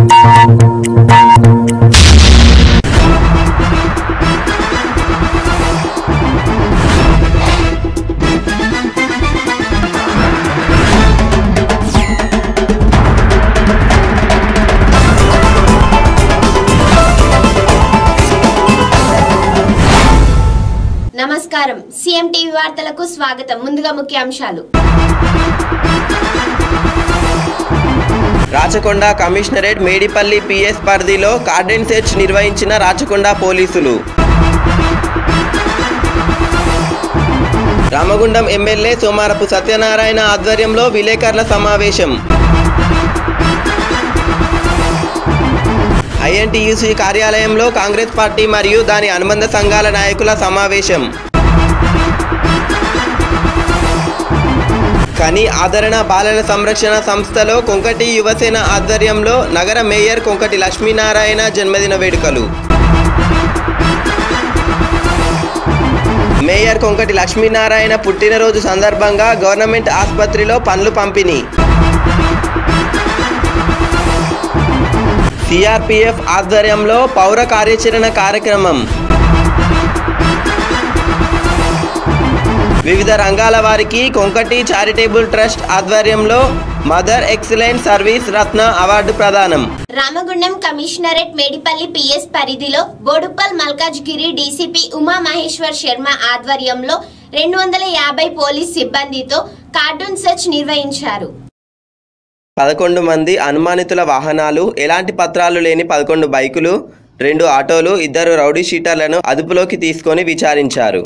నమస్కారం CM TV వార్తలకు స్వాగతం. ముందుగా ముఖ్యాంశాలు. రాచకొండ కమిషనరేట్ మేడిపల్లి పిఎస్ పరిధిలో కార్డన్ సెర్చ్ నిర్వహించిన రాచకొండ పోలీసులు. రామగుండం ఎమ్మెల్యే సోమారపు సత్యనారాయణ ఆధ్వర్యంలో విలేకరుల సమావేశం. ఐఎన్టీయూసీ కార్యాలయంలో కాంగ్రెస్ పార్టీ మరియు దాని అనుబంధ సంఘాల నాయకుల సమావేశం. కని ఆదరణ బాలల సంరక్షణ సంస్థలో కొంకటి యువసేన ఆధ్వర్యంలో నగర మేయర్ కొంకటి లక్ష్మీనారాయణ జన్మదిన వేడుకలు. మేయర్ కొంకటి లక్ష్మీనారాయణ పుట్టినరోజు సందర్భంగా గవర్నమెంట్ ఆసుపత్రిలో పండ్లు పంపిణీ. సిఆర్పిఎఫ్ ఆధ్వర్యంలో పౌర కార్యాచరణ కార్యక్రమం. వివిధ రంగాల వారికి కొంకటి చారిటబుల్ ట్రస్ట్ ఆధ్వర్యంలో mother excellent service Ratna award ప్రదానం. రామగుండం కమిషనరేట్ మేడిపల్లి పిఎస్ పరిధిలో బోడుప్పల్ మల్కాజ్గిరి డీసీపీ ఉమా మహేశ్వర్ శర్మ ఆధ్వర్యంలో 250 పోలీస్ సిబ్బందితో కార్డన్ సెర్చ్ నిర్వహించారు. 11 మంది అనుమానితుల వాహనాలు, ఎలాంటి పత్రాలు లేని 11 బైకులు, 2 ఆటోలు, 2 రౌడీ షీటర్లను అదుపులోకి తీసుకొని విచారించారు.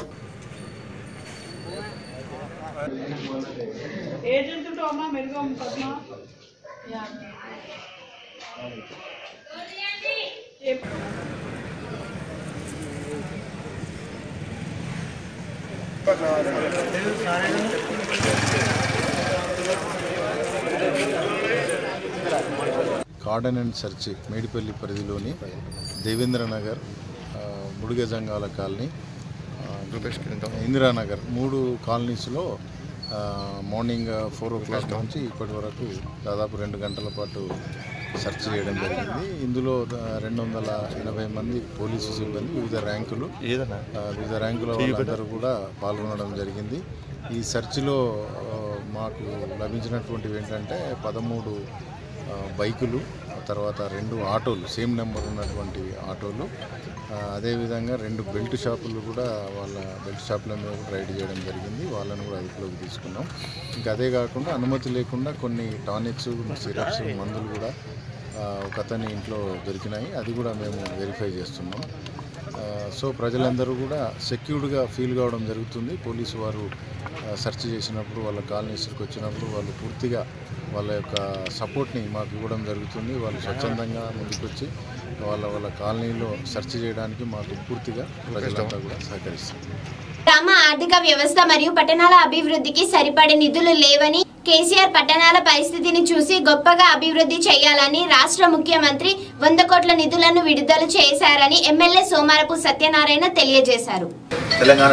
కార్డన్ అండ్ సెర్చ్ మేడిపల్లి పరిధిలోని దేవేంద్ర నగర్, ముడుగజంగాల కాలనీ, ఇందిరానగర్ 3 కాలనీస్లో మార్నింగ్ 4 o'clock నుంచి ఇప్పటి వరకు దాదాపు 2 గంటల పాటు సెర్చ్ చేయడం జరిగింది. ఇందులో 280 మంది పోలీసు సిబ్బంది వివిధ ర్యాంకుల వాళ్ళందరూ కూడా పాల్గొనడం జరిగింది. ఈ సెర్చ్లో మాకు లభించినటువంటివి ఏంటంటే 13 బైకులు, తర్వాత 2 ఆటోలు, సేమ్ నెంబర్ ఉన్నటువంటి ఆటోలు, అదేవిధంగా 2 బెల్ట్ షాపులు కూడా వాళ్ళ బెల్ట్ షాపుల మీద రైడ్ చేయడం జరిగింది. వాళ్ళను కూడా అదుపులోకి తీసుకున్నాం. ఇంకా అదే కాకుండా అనుమతి లేకుండా కొన్ని టానిక్స్, సిరప్స్, మందులు కూడా ఒక అతని ఇంట్లో దొరికినాయి. అది కూడా మేము వెరిఫై చేస్తున్నాం. సో ప్రజలందరూ కూడా సెక్యూర్డ్గా ఫీల్ కావడం జరుగుతుంది. పోలీసు వారు సెర్చ్ చేసినప్పుడు, వాళ్ళ కాలనీస్కి వచ్చినప్పుడు వాళ్ళు పూర్తిగా వాళ్ళ యొక్క సపోర్ట్ని మాకు ఇవ్వడం జరుగుతుంది. వాళ్ళు స్వచ్ఛందంగా ముందుకొచ్చి వాళ్ళ కాలనీలో సెర్చ్ చేయడానికి మాకు పూర్తిగా ప్రజలంతా కూడా సహకరిస్తుంది. గ్రామ ఆర్థిక వ్యవస్థ మరియు పట్టణాల అభివృద్ధికి సరిపడే నిధులు లేవని, కేసీఆర్ పట్టణాల పరిస్థితిని చూసి గొప్పగా అభివృద్ధి చేయాలని రాష్ట్ర ముఖ్యమంత్రి 100 కోట్ల నిధులను విడుదల చేశారని ఎమ్మెల్యే సోమారపు సత్యనారాయణ తెలియజేశారు. తెలంగాణ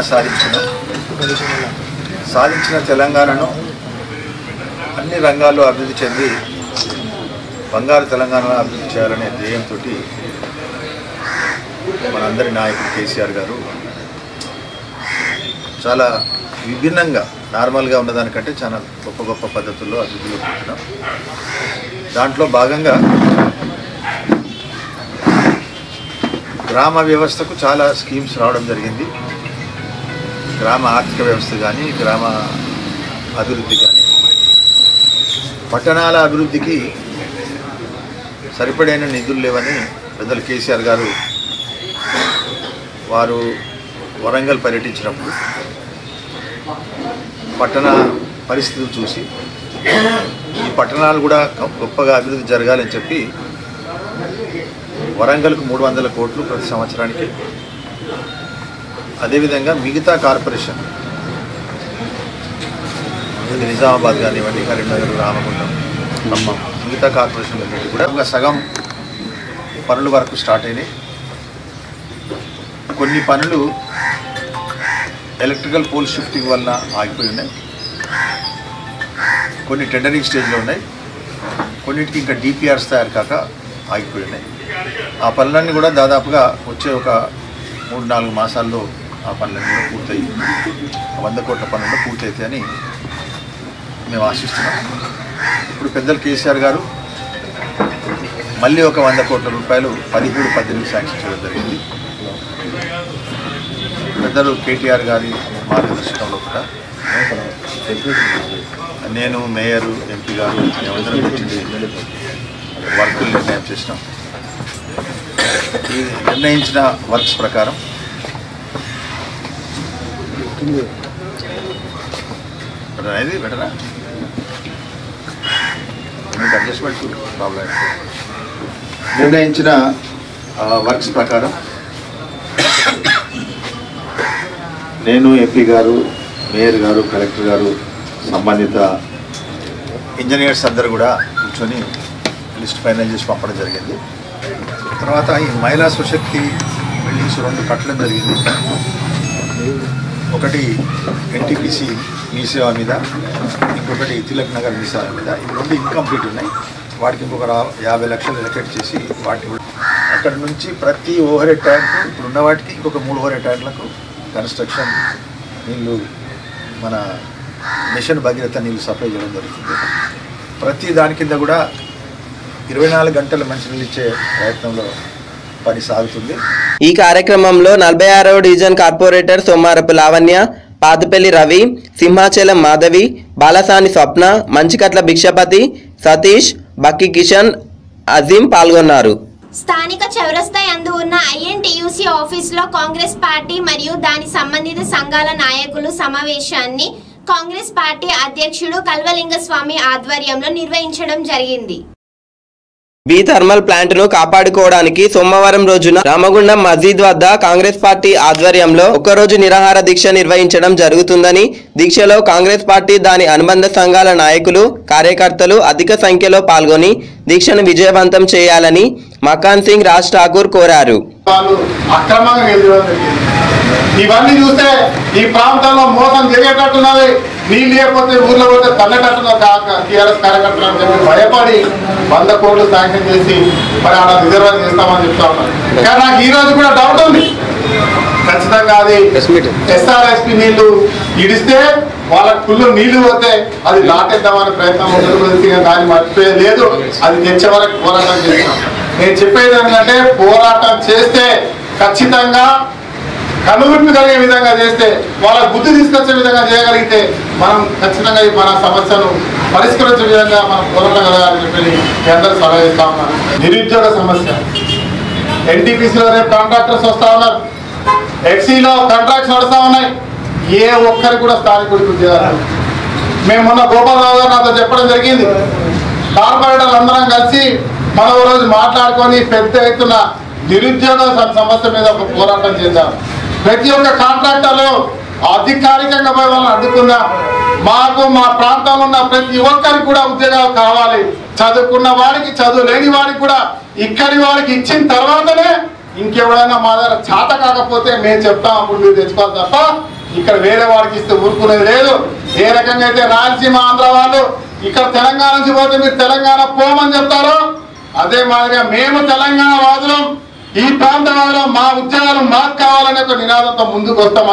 సాధించిన తెలంగాణను అన్ని రంగాల్లో అభివృద్ధి చెంది బంగారు తెలంగాణ అభివృద్ధి చేయాలనే ధ్యేయంతో మనందరి నాయకుడు కేసీఆర్ గారు చాలా విభిన్నంగా, నార్మల్గా ఉన్నదానికంటే చాలా గొప్ప పద్ధతుల్లో అభివృద్ధిలో పోతున్నాం. దాంట్లో భాగంగా గ్రామ వ్యవస్థకు చాలా స్కీమ్స్ రావడం జరిగింది. గ్రామ ఆర్థిక వ్యవస్థ కానీ, గ్రామ అభివృద్ధి కానీ, పట్టణాల అభివృద్ధికి సరిపడైన నిధులు లేవని పెద్దలు కేసీఆర్ గారు వారు వరంగల్ పర్యటించినప్పుడు పట్టణ పరిస్థితులు చూసి ఈ పట్టణాలు కూడా గొప్పగా అభివృద్ధి జరగాలని చెప్పి వరంగల్కు 300 కోట్లు ప్రతి సంవత్సరానికి, అదేవిధంగా మిగతా కార్పొరేషన్ నిజామాబాద్ కానివ్వండి, కరీంనగర్, రామగుండం, ఖమ్మం, మిగతా కార్పొరేషన్లన్నింటి కూడా ఒక సగం పనుల వరకు స్టార్ట్ అయినాయి. కొన్ని పనులు ఎలక్ట్రికల్ పోల్ షిఫ్టింగ్ వలన ఆగిపోయి ఉన్నాయి, కొన్ని టెండరింగ్ స్టేజ్లో ఉన్నాయి, కొన్నిటికి ఇంకా డిపిఆర్స్ తయారు కాక ఆగిపోయి ఉన్నాయి. ఆ పనులన్నీ కూడా దాదాపుగా వచ్చే ఒక 3-4 మాసాల్లో ఆ పనులన్నీ కూడా పూర్తయి 100 కోట్ల పనులు పూర్తయితాయని మేము ఆశిస్తున్నాం. ఇప్పుడు పెద్దలు కేసీఆర్ గారు మళ్ళీ ఒక 100 కోట్ల రూపాయలు 17-18 శాంక్షన్ చేయడం జరిగింది. పెద్దలు కేటీఆర్ గారి మార్గదర్శకంలో కూడా నేను మేయరు ఎంపీ గారు ఎవరిని కూర్చుండి వర్కులు నిర్ణయం చేసినాం. ఈ నిర్ణయించిన వర్క్స్ ప్రకారం అనేది బెటరా మీకు అడ్జస్ట్మెంట్ ప్రాబ్లం. నిర్ణయించిన వర్క్స్ ప్రకారం నేను ఎంపీ గారు, మేయర్ గారు, కలెక్టర్ గారు, సంబంధిత ఇంజనీర్స్ అందరూ కూడా కూర్చొని లిస్ట్ ఫైనల్ చేసి పంపడం జరిగింది. తర్వాత ఈ మహిళా సుశక్తి బిల్డింగ్స్ 2 కట్టడం జరిగింది. ఒకటి ఎన్టీపీసీ మీ సేవ మీద, ఇంకొకటి తిలక్ నగర్ మీ సేవ మీద. ఈ 2 ఇన్కంప్లీట్ ఉన్నాయి. వాటికి ఇంకొక 50 లక్షలు ఎలకేట్ చేసి వాటికి అక్కడ నుంచి ప్రతి ఓవర్ హెడ్ ట్యాంక్ ఇప్పుడు ఉన్న వాటికి ఇంకొక 3 ఓవర్ హెడ్ ట్యాంకులకు కన్స్ట్రక్షన్ నీళ్ళు మన మిషన్ భగీరథ నీళ్ళు సప్లై చేయడం జరుగుతుంది. ప్రతి దాని కింద కూడా 24 గంటలు మంచినీళ్ళు ఇచ్చే ప్రయత్నంలో పని సాగుతుంది. ఈ కార్యక్రమంలో 46వ డివిజన్ కార్పొరేటర్ సోమారపు లావణ్య, పాతపల్లి రవి, సింహాచలం మాధవి, బాలసాని స్వప్న, మంచికట్ల భిక్షపతి, సతీష్, బక్కి కిషన్, అజీం పాల్గొన్నారు. స్థానిక చౌరస్తా యందు ఉన్న ఐఎన్టీయూసీ ఆఫీసులో కాంగ్రెస్ పార్టీ మరియు దాని సంబంధిత సంఘాల నాయకులు సమావేశాన్ని కాంగ్రెస్ పార్టీ అధ్యక్షుడు కల్వలింగస్వామి ఆధ్వర్యంలో నిర్వహించడం జరిగింది. బి థర్మల్ ప్లాంట్ను కాపాడుకోవడానికి సోమవారం రోజున రామగుండం మస్జిద్ వద్ద కాంగ్రెస్ పార్టీ ఆధ్వర్యంలో ఒక్కరోజు నిరాహార దీక్ష నిర్వహించడం జరుగుతుందని, దీక్షలో కాంగ్రెస్ పార్టీ దాని అనుబంధ సంఘాల నాయకులు, కార్యకర్తలు అధిక సంఖ్యలో పాల్గొని దీక్షను విజయవంతం చేయాలని మకాన్ సింగ్ రాజ్ ఠాకూర్ కోరారు. ఇవన్నీ చూస్తే ఈ ప్రాంతంలో మోసం జరిగేటట్టున్నది. నీళ్ళు లేకపోతే ఊర్లో పోతే తల్లటట్టున్నది. టీఆర్ఎస్ కార్యకర్తలు అని చెప్పి భయపడి 100 కోట్లు శాంక్షన్ చేసి మరి అలా రిజర్వ్ చేస్తామని చెప్తా ఉన్నారు. కానీ నాకు ఈ రోజు కూడా డౌట్ ఉంది. ఖచ్చితంగా అది ఎస్ఆర్ఎస్పీ నీళ్లు ఇడిస్తే వాళ్ళకి ఫుల్ నీళ్లు పోతే అది లాటేద్దామనే ప్రయత్నం ఉంటుంది. దాన్ని మర్చిపోయే లేదు. అది తెచ్చే వరకు పోరాటం చేస్తాం. నేను చెప్పేది ఏంటంటే పోరాటం చేస్తే ఖచ్చితంగా కనువిప్పు కలిగే విధంగా చేస్తే, వాళ్ళ బుద్ధి తీసుకొచ్చే విధంగా చేయగలిగితే మనం ఖచ్చితంగా మన సమస్యను పరిష్కరించే విధంగా మనం పోరాటగలగాలని చెప్పి మీ అందరూ సలహా ఇస్తా ఉన్నారు. నిరుద్యోగ సమస్య, ఎన్టీపీసీలో రేపు కాంట్రాక్టర్స్ వస్తూ ఉన్నారు, ఎఫ్సీలో కాంట్రాక్ట్స్ నడుస్తూ ఉన్నాయి. ఏ ఒక్కరికి కూడా స్థానికుడికి ఉద్యోగాలు. మేము మొన్న గోపాలరావు గారు నాతో చెప్పడం జరిగింది. కార్పొరేటర్లు అందరం కలిసి మనం రోజు మాట్లాడుకొని పెద్ద ఎత్తున నిరుద్యోగ సమస్య మీద ఒక పోరాటం చేద్దాం. ప్రతి ఒక్క కాంట్రాక్టర్లు అధికారికంగా పోయి వాళ్ళని అడ్డుకుందాం. మాకు మా ప్రాంతంలో ఉన్న ప్రతి ఒక్కరికి కూడా ఉద్యోగాలు కావాలి. చదువుకున్న వాడికి, చదువు లేని వాడికి కూడా ఇక్కడి వాడికి ఇచ్చిన తర్వాతనే ఇంకెవడైనా మా దగ్గర చేత కాకపోతే మేము చెప్తాం, అప్పుడు మీరు తెచ్చుకోవాలి తప్ప ఇక్కడ వేరే వాడికి ఇస్తే ఊరుకునేది లేదు. ఏ రకంగా అయితే రాయలసీమ ఆంధ్ర వాళ్ళు ఇక్కడ తెలంగాణ నుంచి పోతే మీరు తెలంగాణ పోమని చెప్తారో, అదే మాదిరిగా మేము తెలంగాణ వాదులం, ఈ ప్రాంతంలో మా ఉద్యోగాలు మాకు కావాలనే ఒక నినాదంతో ముందుకు వస్తాం.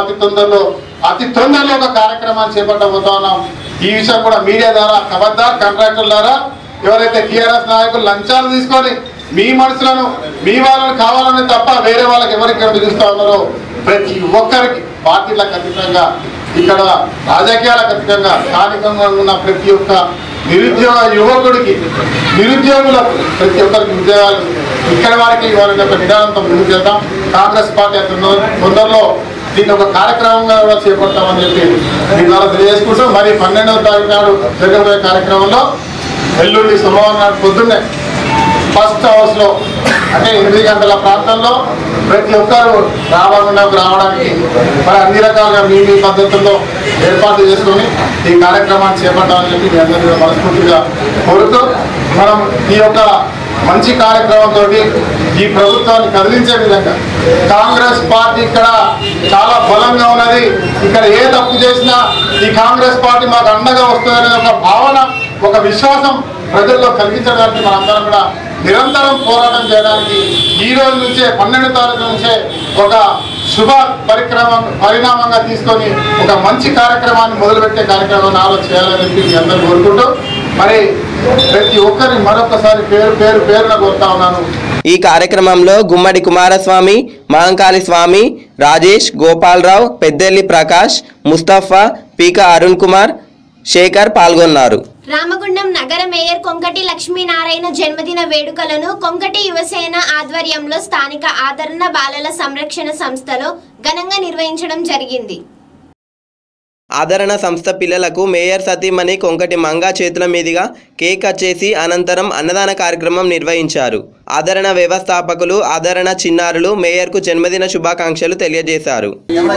అతి తొందరలో ఒక కార్యక్రమాన్ని చేపట్టబోతా ఉన్నాం. ఈ విషయం కూడా మీడియా ద్వారా, ఖబర్దార్ కాంట్రాక్టర్ల ద్వారా ఎవరైతే టీఆర్ఎస్ నాయకులు లంచాలు తీసుకొని మీ మనుషులను, మీ వాళ్ళని కావాలని తప్ప వేరే వాళ్ళకి ఎవరికి పిలుస్తూ ఉన్నారో ప్రతి ఒక్కరికి పార్టీలకు అతీతంగా, ఇక్కడ రాజకీయాలకు అతీతంగా స్థానికంగా ఉన్న ప్రతి ఒక్క నిరుద్యోగ యువకుడికి, నిరుద్యోగులకు ప్రతి ఒక్కరికి ఉద్యోగాలు ఇక్కడ వారికి వారి యొక్క నిదానంతో ముందుకు చేద్దాం. కాంగ్రెస్ పార్టీ తొందరలో దీన్ని ఒక కార్యక్రమంగా కూడా చేపడతామని చెప్పి మీ ద్వారా తెలియజేసుకుంటూ, మరి 12వ తారీఖు నాడు జరగబోయే కార్యక్రమంలో ఎల్లుండి సోమవారం నాడు పొద్దున్నే ఫస్ట్ హౌస్లో అంటే 8 గంటల ప్రాంతంలో ప్రతి ఒక్కరు రావడానికి మరి అన్ని రకాలుగా మీ పద్ధతుల్లో ఏర్పాటు చేసుకొని ఈ కార్యక్రమాన్ని చేపట్టాలని చెప్పి మీ అందరినీ మనస్ఫూర్తిగా కోరుతూ, మనం ఈ యొక్క మంచి కార్యక్రమంతో ఈ ప్రభుత్వాన్ని కదిలించే విధంగా కాంగ్రెస్ పార్టీ ఇక్కడ చాలా బలంగా ఉన్నది. ఇక్కడ ఏ తప్పు చేసినా ఈ కాంగ్రెస్ పార్టీ మాకు అండగా వస్తుందనే ఒక భావన, ఒక విశ్వాసం ప్రజల్లో కల్పించడానికి మనందరం కూడా నిరంతరం పోరాటం చేయడానికి ఈ రోజు నుంచే 12వ తారీఖు నుంచే ఒక శుభ పరిణామంగా తీసుకొని ఒక మంచి కార్యక్రమాన్ని మొదలుపెట్టే కార్యక్రమాన్ని ఆలోచన చేయాలని చెప్పి మీ అందరూ కోరుకుంటూ మరి ప్రతి ఒక్కరిని మరొకసారి పేరున కోరుతా ఉన్నాను. ఈ కార్యక్రమంలో గుమ్మడి కుమారస్వామి, మహంకాళి స్వామి, రాజేష్, గోపాలరావు, పెద్దెల్లి ప్రకాష్, ముస్తఫా, పీక అరుణ్ కుమార్, శేఖర్ పాల్గొన్నారు. రామగుండం నగర మేయర్ కొంకటి లక్ష్మీనారాయణ జన్మదిన వేడుకలను కొంకటి యువసేన ఆధ్వర్యంలో స్థానిక ఆదరణ బాలల సంరక్షణ సంస్థలో ఘనంగా నిర్వహించడం జరిగింది. ఆదరణ సంస్థ పిల్లలకు మేయర్ సతీమణి కొంకటి మంగా చేతుల మీదుగా కేక్ కట్ చేసి అనంతరం అన్నదాన కార్యక్రమం నిర్వహించారు. ఆదరణ వ్యవస్థాపకులు ఆదరణ చిన్నారులు మేయర్కు జన్మదిన శుభాకాంక్షలు తెలియజేశారు.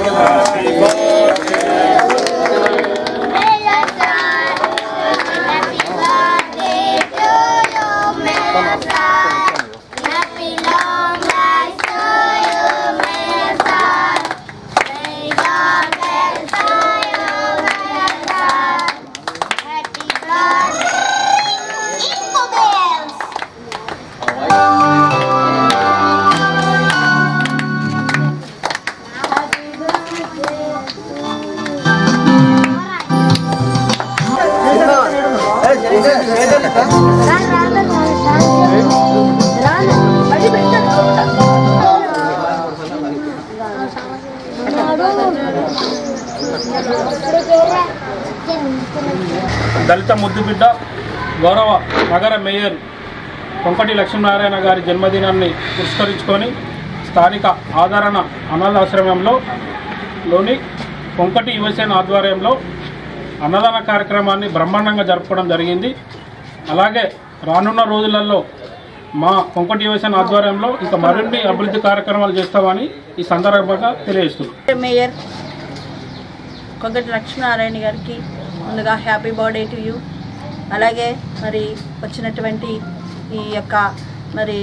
దళిత ముద్దుబిడ్డ గౌరవ నగర మేయర్ కొంకటి లక్ష్మీనారాయణ గారి జన్మదినాన్ని పురస్కరించుకొని స్థానిక ఆదరణ అనాథాశ్రమంలోని కొంకటి యువసేన ఆధ్వర్యంలో అన్నదాన కార్యక్రమాన్ని బ్రహ్మాండంగా జరుపుకోవడం జరిగింది. అలాగే రానున్న రోజులలో మా కొంకటి యువసేన ఆధ్వర్యంలో ఇంకా మరిన్ని అభివృద్ధి కార్యక్రమాలు చేస్తామని ఈ సందర్భంగా తెలియజేస్తున్నాం. మేయర్ కొంకటి లక్ష్మీనారాయణ గారికి ముందుగా హ్యాపీ బర్త్డే టు యూ. అలాగే మరి వచ్చినటువంటి ఈ యొక్క మరి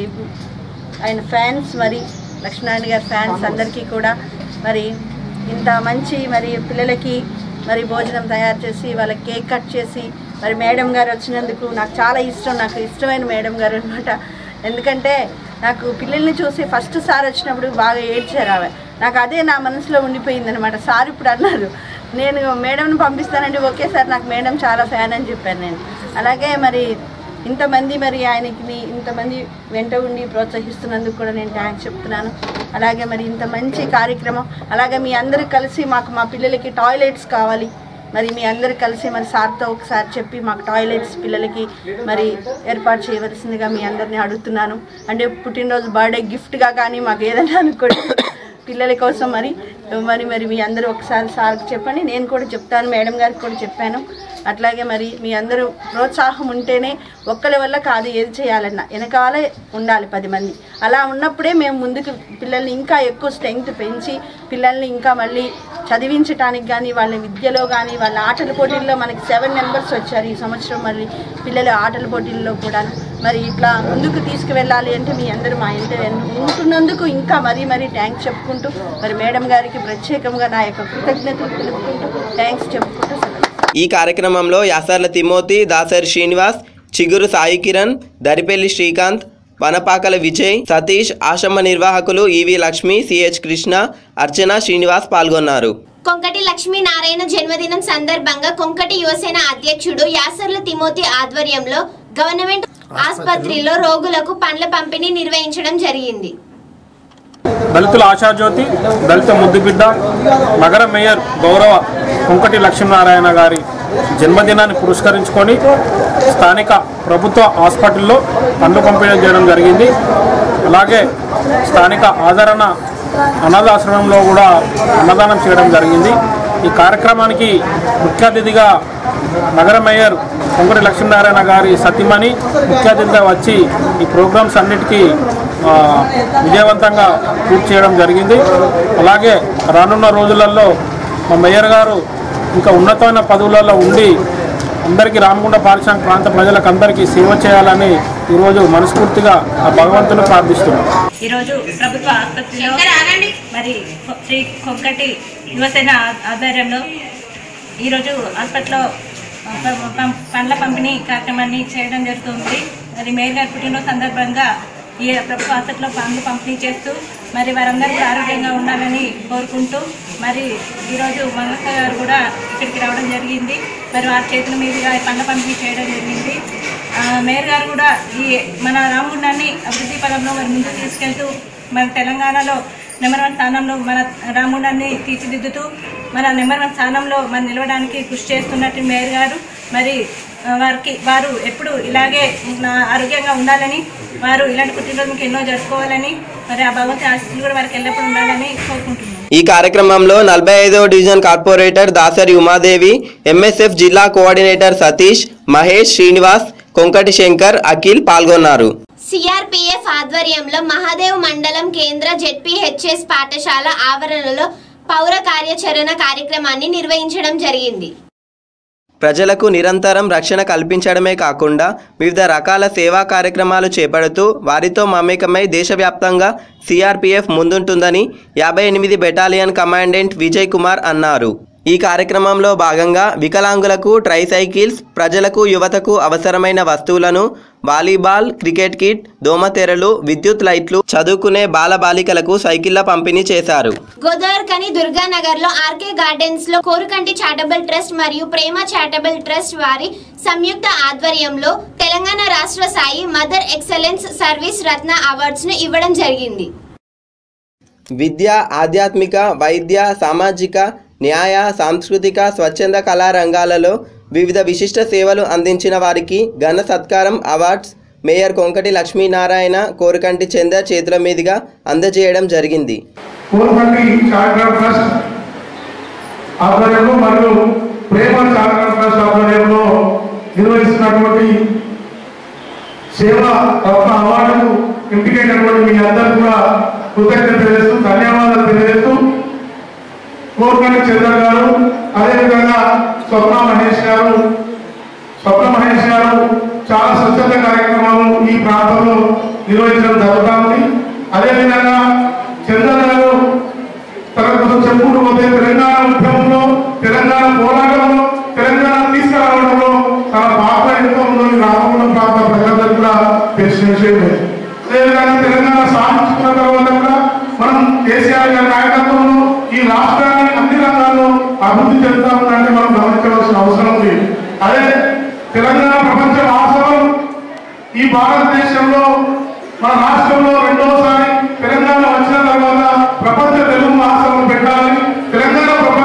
ఆయన ఫ్యాన్స్, మరి లక్ష్మీనారాయణ గారి ఫ్యాన్స్ అందరికీ కూడా మరి ఇంత మంచి మరి పిల్లలకి మరి భోజనం తయారు చేసి వాళ్ళకి కేక్ కట్ చేసి మరి మేడం గారు వచ్చినందుకు నాకు చాలా ఇష్టం. నాకు ఇష్టమైన మేడం గారు అనమాట. ఎందుకంటే నాకు పిల్లల్ని చూసి ఫస్ట్ సార్ వచ్చినప్పుడు బాగా ఏడ్చారు ఆమె. నాకు అదే నా మనసులో ఉండిపోయింది అనమాట. సార్ ఇప్పుడు అన్నారు నేను మేడంని పంపిస్తానండి, ఓకే సార్ నాకు మేడం చాలా ఫ్యాన్ అని చెప్పాను నేను. అలాగే మరి ఇంతమంది మరి ఆయనకి ఇంతమంది వెంట ఉండి ప్రోత్సహిస్తున్నందుకు కూడా నేను థ్యాంక్స్ చెప్తున్నాను. అలాగే మరి ఇంత మంచి కార్యక్రమం, అలాగే మీ అందరూ కలిసి మాకు మా పిల్లలకి టాయిలెట్స్ కావాలి, మరి మీ అందరూ కలిసి మరి సార్తో ఒకసారి చెప్పి మాకు టాయిలెట్స్ పిల్లలకి మరి ఏర్పాటు చేయవలసిందిగా మీ అందరినీ అడుగుతున్నాను. అంటే పుట్టినరోజు బర్త్డే గిఫ్ట్గా కానీ మాకు ఏదైనా అనుకోండి పిల్లల కోసం మరి మరి మరి మీ అందరూ ఒకసారి సార్కి చెప్పండి. నేను కూడా చెప్తాను, మేడం గారికి కూడా చెప్పాను. అట్లాగే మరి మీ అందరూ ప్రోత్సాహం ఉంటేనే ఒక్కరి వల్ల కాదు ఏది చేయాలన్నా, వెనకాలే ఉండాలి 10 మంది. అలా ఉన్నప్పుడే మేము ముందుకు పిల్లల్ని ఇంకా ఎక్కువ స్ట్రెంగ్త్ పెంచి పిల్లల్ని ఇంకా మళ్ళీ చదివించడానికి కానీ వాళ్ళ విద్యలో కానీ వాళ్ళ ఆటల పోటీల్లో మనకి 7 మెంబర్స్ వచ్చారు ఈ సంవత్సరం. మళ్ళీ పిల్లల ఆటల పోటీల్లో కూడా మరి ఇట్లా ముందుకు తీసుకువెళ్ళాలి అంటే మీ అందరూ మా ఇంటి ఉంటున్నందుకు ఇంకా మరీ మరీ థ్యాంక్స్ చెప్పుకుంటూ మరి మేడం గారికి ప్రత్యేకంగా నా యొక్క కృతజ్ఞతలు తెలుపుకుంటూ థ్యాంక్స్ చెప్పుకుంటూ ఈ కార్యక్రమంలో యాసర్ల తిమోతి, దాసరి శ్రీనివాస్, చిగురు సాయి కిరణ్, దరిపెల్లి శ్రీకాంత్, వనపాకల విజయ్, సతీష్, ఆశ్రమ నిర్వాహకులు ఈవి లక్ష్మి, సిహెచ్ కృష్ణ, అర్చన, శ్రీనివాస్ పాల్గొన్నారు. కొంకటి లక్ష్మీనారాయణ జన్మదినం సందర్భంగా కొంకటి యువసేన అధ్యక్షుడు యాసర్ల తిమోతి ఆధ్వర్యంలో గవర్నమెంట్ ఆసుపత్రిలో రోగులకు పండ్ల పంపిణీ నిర్వహించడం జరిగింది. దళితుల ఆశాజ్యోతి, దళిత ముద్దుబిడ్డ నగర మేయర్ గౌరవ కొంకటి లక్ష్మీనారాయణ గారి జన్మదినాన్ని పురస్కరించుకొని స్థానిక ప్రభుత్వ హాస్పిటల్లో పండ్లు పంపిణీ చేయడం జరిగింది. అలాగే స్థానిక ఆదరణ అనాథాశ్రమంలో కూడా అన్నదానం చేయడం జరిగింది. ఈ కార్యక్రమానికి ముఖ్య అతిథిగా నగర మేయర్ కొంకటి లక్ష్మీనారాయణ గారి సతీమణి ముఖ్య అతిథిగా వచ్చి ఈ ప్రోగ్రామ్స్ అన్నిటికీ విజయవంతంగా పూర్తి చేయడం జరిగింది. అలాగే రానున్న రోజులలో మా మేయర్ గారు ఇంకా ఉన్నతమైన పదవులలో ఉండి అందరికీ రామగుండ పారిశ్రామిక ప్రాంత ప్రజలకు అందరికీ సేవ చేయాలని ఈరోజు మనస్ఫూర్తిగా ఆ భగవంతుని ప్రార్థిస్తున్నాం. ఈరోజు ప్రభుత్వ ఆసుపత్రిలో మరి శ్రీ కొంకటి యువసేన ఆధ్వర్యంలో ఈరోజు హాస్పిటల్లో పండ్ల పంపిణీ కార్యక్రమాన్ని చేయడం జరుగుతుంది. మరి మేయర్ గారి పుట్టినరోజు సందర్భంగా ఈ ప్రభుత్వ హాస్పిటల్లో పండ్లు పంపిణీ చేస్తూ మరి వారందరూ కూడా ఆరోగ్యంగా ఉండాలని కోరుకుంటూ మరి ఈరోజు మంగళ గారు కూడా ఇక్కడికి రావడం జరిగింది. మరి వారి చేతుల మీదుగా పండ్ల పంపిణీ చేయడం జరిగింది. మేయర్ గారు కూడా ఈ మన రామగుండాన్ని అభివృద్ధి పదంలో మరి ముందుకు తీసుకెళ్తూ మన తెలంగాణలో నెంబర్ 1 స్థానంలో మన రామగుండాన్ని తీర్చిదిద్దుతూ మన నెంబర్ 1 స్థానంలో మనం నిలవడానికి కృషి చేస్తున్నట్టు మేయర్ గారు మరి వారు ఎప్పుడు ఇలాగే ఆరోగ్యంగా ఉండాలని, వారు ఇలాంటి పుట్టినరోజుకి ఎన్నో జరుపుకోవాలని, మరి ఆ భగవంతుని ఆశీస్సులు కూడా వారికి ఎల్లప్పుడూ ఉండాలని కోరుకుంటున్నాను. ఈ కార్యక్రమంలో 45వ division corporator Dasari Umadevi, MSF జిల్లా కోఆర్డినేటర్ సతీష్, మహేష్, శ్రీనివాస్, కొంకటి శంకర్, అఖిల్ పాల్గొన్నారు. సిఆర్పిఎఫ్ ఆధ్వర్యంలో మహాదేవ్ మండలం కేంద్ర జెడ్పీహెచ్ఎస్ పాఠశాల ఆవరణలో పౌర కార్యాచరణ కార్యక్రమాన్ని నిర్వహించడం జరిగింది. ప్రజలకు నిరంతరం రక్షణ కల్పించడమే కాకుండా వివిధ రకాల సేవా కార్యక్రమాలు చేపడుతూ వారితో మమేకమై దేశవ్యాప్తంగా సిఆర్పిఎఫ్ ముందుంటుందని 58 బెటాలియన్ కమాండెంట్ విజయ్ కుమార్ అన్నారు. ఈ కార్యక్రమంలో భాగంగా వికలాంగులకు ట్రైసైకిల్స్, ప్రజలకు యువతకు అవసరమైన వస్తువులను, వాలీబాల్, క్రికెట్ కిట్, దోమతెరలు, విద్యుత్ లైట్లు, చదువుకునే బాలబాలికలకు సైకిళ్ల పంపిణీ చేశారు. గోదావరికని దుర్గానగర్ లో ఆర్కే గార్డెన్స్ లో కోరుకంటి చారిటబుల్ ట్రస్ట్ మరియు ప్రేమ చారిటబుల్ ట్రస్ట్ వారి సంయుక్త ఆధ్వర్యంలో తెలంగాణ రాష్ట్ర స్థాయి mother excellence service Ratna awards ను ఇవ్వడం జరిగింది. విద్య, ఆధ్యాత్మిక, వైద్య, సామాజిక, న్యాయ, సాంస్కృతిక, స్వచ్ఛంద కళా రంగాలలో వివిధ విశిష్ట సేవలు అందించిన వారికి ఘన సత్కారం అవార్డ్స్ మేయర్ కొంకటి లక్ష్మీనారాయణ, కోరుకంటి చందర్ చేతుల మీదుగా అందజేయడం జరిగింది. కోరుకంటి చారిటబుల్ ట్రస్ట్ ఆధ్వర్యంలో మరియు ప్రేమ చారిటబుల్ ట్రస్ట్ ఆధ్వర్యంలో నిర్వహిస్తున్నటువంటి సేవా రత్న అవార్డుకు ఎంపికైనటువంటి మీ అందరూ కూడా కృతజ్ఞత తెలియజేస్తూ ధన్యవాదాలు తెలియజేస్తూ కోరుకంటి చంద్ర గారు, అదేవిధంగా స్వప్న మహేష్ గారు చాలా స్వచ్ఛత కార్యక్రమాలు ఈ ప్రాంతంలో నిర్వహించడం జరుగుతూ ఉంది. అదేవిధంగా చంద్ర గారు తన కోసం చెప్పుకుంటూ పోతే తెలంగాణ ఉద్యమంలో, తెలంగాణ పోరాటంలో, తెలంగాణ తీసుకురావడంలో తన పాత్ర ఎంతో ఉందో ఈ రామగుండం ప్రాంత ప్రజలందరూ కూడా తెలిసిన విషయమే. అదేవిధంగా తెలంగాణ సాధించుకున్న తర్వాత కూడా మనం కేసీఆర్ గారి నాయకత్వంలో ఈ రాష్ట్రాన్ని అన్ని రంగాల్లో అభివృద్ధి చెందుతా ఉందంటే మనం గమనించవలసిన అవసరం ఉంది. అదే తెలంగాణ ప్రపంచ వాస్తవం ఈ భారతదేశంలో మన రాష్ట్రంలో రెండోసారి తెలంగాణ వచ్చిన తర్వాత ప్రపంచ తెలుగు మహాసభలు పెట్టాలని తెలంగాణ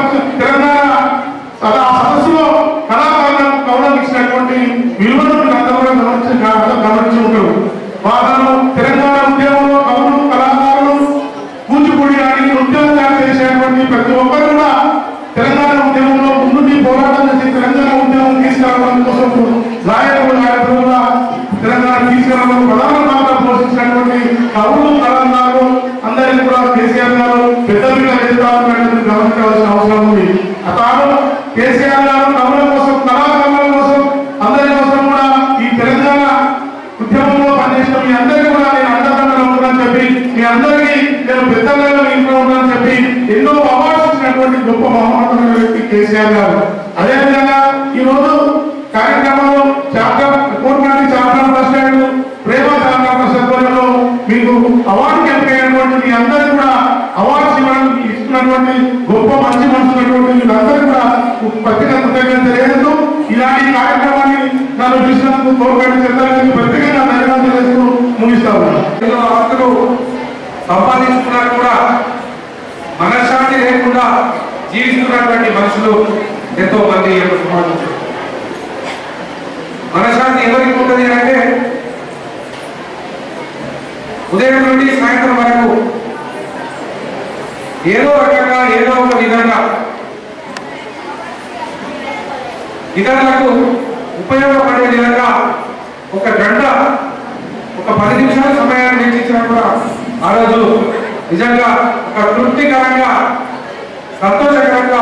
సదస్సులో కళాకారులకు గౌరవం ఇచ్చినటువంటి విలువలను అందరూ కూడా గమనించి ఉంటారు. వారు తెలంగాణ ఉద్యమంలో కవులు, కళాకారులు, కూచిపూడి అని ఉద్యోగాలు చేసేటువంటి ప్రతి ఒక్కరు కూడా తెలంగాణ ఉద్యమంలో ముందుండి పోరాటం చేసి తెలంగాణ ఉద్యమం తీసుకురావడం కోసం నాయకులు కూడా తెలంగాణ తీసుకురావడం ప్రధాన పాత్ర పోషించినటువంటి కవులు, కళాకారులు అందరికీ కూడా కేసీఆర్ గారు పెద్దలుగా ఎదుర్కోవాలని గమనించవలసిన అవసరం ఉంది. తాను కేసీఆర్ గారు కవుల కోసం, కళాకారుల కోసం, అందరి కోసం కూడా ఈ తెలంగాణ ఉద్యమంలో పనిచేసిన మీ అందరికీ కూడా నేను అండదండగా ఉంటుందని చెప్పి, మీ అందరికీ నేను పెద్దగా ఇంట్లో ఉందని చెప్పి ఎన్నో అవార్డ్స్ ఇచ్చినటువంటి గొప్ప మహోన్నతమైన వ్యక్తి కేసీఆర్ గారు. అదేవిధంగా ఈరోజు కార్యక్రమంలో Korukanti charitable trust and Prema charitable trust ఆధ్వర్యంలో మీకు అవార్డు ఎంపికైనటువంటి మీ అందరికీ కూడా అవార్డ్స్ ఇస్తున్నటువంటి గొప్ప మంచి మనసున్నటువంటి వీళ్ళందరికీ కూడా ప్రత్యేక కృతజ్ఞత తెలియజేస్తూ ఇలాంటి కార్యక్రమాన్ని నన్ను పిలిచినందుకు కోరుకంటి చంద్రానికి ప్రత్యేకంగా ధన్యవాదాలు చేస్తూ ముగిస్తా ఉన్నాను. ఆస్తులు సంపాదించుకున్నా కూడా మనశ్శాంతి లేకుండా జీవిస్తున్నటువంటి మనుషులు ఎంతో మంది సమాజంలో. మనశ్శాంతి ఎవరికి ఉంటుంది అంటే ఉదయం నుండి సాయంత్రం వరకు ఏదో రకంగా ఏదో ఒక విధంగా ఇతరులకు ఉపయోగపడే విధంగా ఒక గంట, ఒక 10 నిమిషాల సమయాన్ని వెచ్చించినా కూడా ఆ రోజు నిజంగా ఒక తృప్తికరంగా, సంతోషకరంగా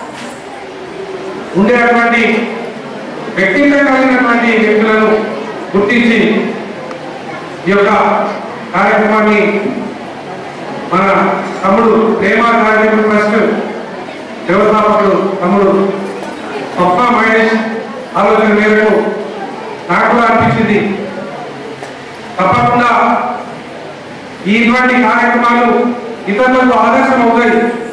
ఉండేటువంటి వ్యక్తిత్వం కలిగినటువంటి వ్యక్తులను గుర్తించి ఈ యొక్క కార్యక్రమాన్ని మన తమ్ముడు ప్రేమ చారిటబుల్ ట్రస్ట్ వ్యవస్థాపకుడు తమ్ముడు స్వప్న మహేష్ ఆలోచన మేరకు నాకు అనిపించింది తప్పకుండా ఇటువంటి కార్యక్రమాలు ఇతరులకు ఆదర్శం అవుతాయి.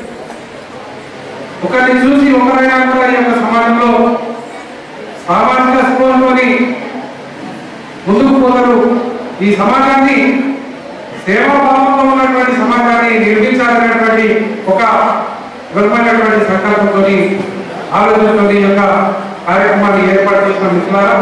ఒకరిని చూసి ఒకరైనా కూడా ఈ యొక్క సమాజంలో సామాజిక స్పృహతోని ముందుకు పోతారు. ఈ సమాజాన్ని సేవాభావంతో ఉన్నటువంటి సమాజాన్ని నిర్మించాలనేటువంటి ఒక బలమైనటువంటి సంకల్పంతో ఆలోచనతో ఈ యొక్క కార్యక్రమాన్ని ఏర్పాటు చేసిన మిత్రులారా,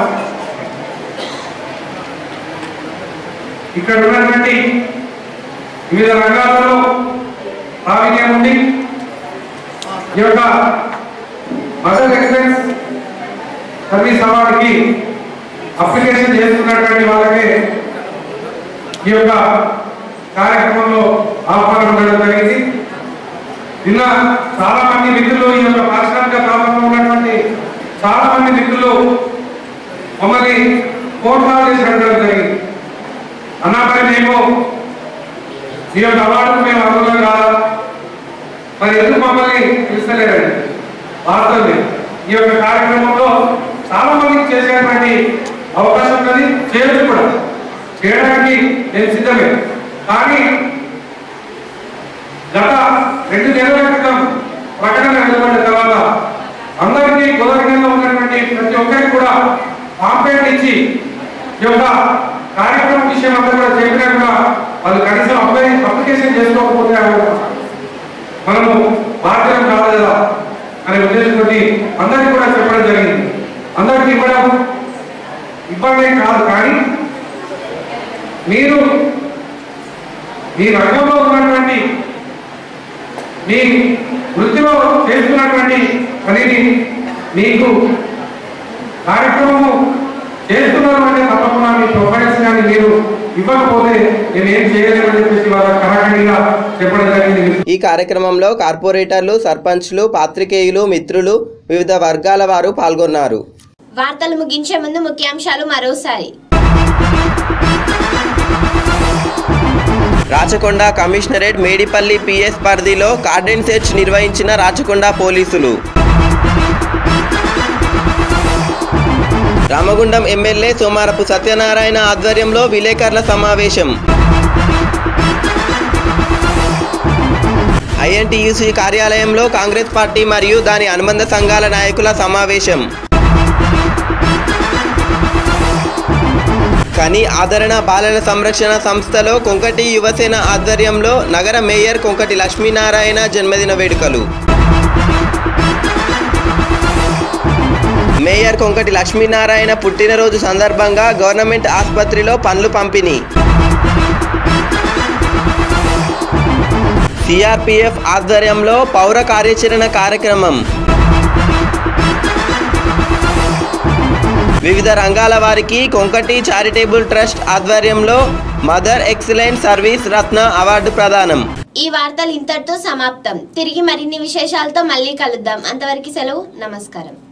ఇక్కడ ఉన్నటువంటి వివిధ రంగాలలో ప్రావీణ్యం ఉంది. ఈ యొక్క మదర్ ఎక్సలెన్స్ సర్వీస్ అవార్డుకి అప్లికేషన్ చేసుకున్నటువంటి వాళ్ళకే ఈ యొక్క కార్యక్రమంలో ఆహ్వానం ఉండడం జరిగింది. నిన్న చాలా మంది మిత్రులు, ఈ యొక్క పారిశ్రామిక ప్రాంతంలో ఉన్నటువంటి చాలా మంది మిత్రులు మమ్మల్ని ఫోన్ కాల్ చేసి అడగడం జరిగింది. అన్నా మరి మేము ఈ యొక్క అవార్డుకు మేము అర్హులం కాదా, మరి ఎందుకు మమ్మల్ని పిలుస్తలేరండి? వాస్తవమే, ఈ యొక్క కార్యక్రమంలో చాలా మందికి చేసేటువంటి అవకాశం ఉన్నది, చేయొచ్చు కూడా, చేయడానికి నేను సిద్ధమే. కానీ గత 2 నెలల క్రితం ప్రకటన వెలువడిన తర్వాత అందరికీ గోదావరిలో ఉన్నటువంటి ప్రతి ఒక్కరికి కూడా కాంప్లైంట్ ఇచ్చి ఈ యొక్క కార్యక్రమం విషయం అంతా కూడా చెప్పినా కూడా వాళ్ళు కనీసం అప్లికేషన్ చేసుకోకపోతే మనము బాధ్యత కాదు కదా అనే ఉద్దేశంతో అందరికీ కూడా చెప్పడం జరిగింది. అందరికీ ఇవ్వడం ఇబ్బంది కాదు, కానీ మీరు మీ రంగంలో ఉన్నటువంటి మీ వృత్తిలో చేస్తున్నటువంటి పనిని మీకు కార్యక్రమము చేస్తున్నారు అంటే తప్పకుండా మీ ప్రొఫైల్స్ కానీ మీరు ఇవ్వకపోతే నేను ఏం చేయలేమని చెప్పేసి వాళ్ళ కరాఖండిగా చెప్పడం జరిగింది. ఈ కార్యక్రమంలో కార్పొరేటర్లు, సర్పంచ్లు, పాత్రికేయులు, మిత్రులు, వివిధ వర్గాల వారు పాల్గొన్నారు. వార్తలు ముగించే ముందు ముఖ్యాంశాలు మరోసారి. రాచకొండ కమిషనరేట్ మేడిపల్లి పిఎస్ పరిధిలో కార్డెన్ సెర్చ్ నిర్వహించిన రాచకొండ పోలీసులు. రామగుండం ఎమ్మెల్యే సోమారపు సత్యనారాయణ ఆధ్వర్యంలో విలేకరుల సమావేశం. ఐఎన్టీయూసీ కార్యాలయంలో కాంగ్రెస్ పార్టీ మరియు దాని అనుబంధ సంఘాల నాయకుల సమావేశం. కని ఆదరణ బాలల సంరక్షణ సంస్థలో కొంకటి యువసేన ఆధ్వర్యంలో నగర మేయర్ కొంకటి లక్ష్మీనారాయణ జన్మదిన వేడుకలు. మేయర్ కొంకటి లక్ష్మీనారాయణ పుట్టినరోజు సందర్భంగా గవర్నమెంట్ ఆసుపత్రిలో పండ్లు పంపిణీ. సిఆర్పిఎఫ్ ఆధ్వర్యంలో పౌర కార్యాచరణ కార్యక్రమం. వివిధ రంగాల వారికి కొంకటి చారిటబుల్ ట్రస్ట్ ఆధ్వర్యంలో mother excellent service Ratna award ప్రదానం. ఈ వార్తలు ఇంతటితో సమాప్తం. తిరిగి మరిన్ని విశేషాలతో మళ్ళీ కలుద్దాం. అంతవరకు సెలవు. నమస్కారం.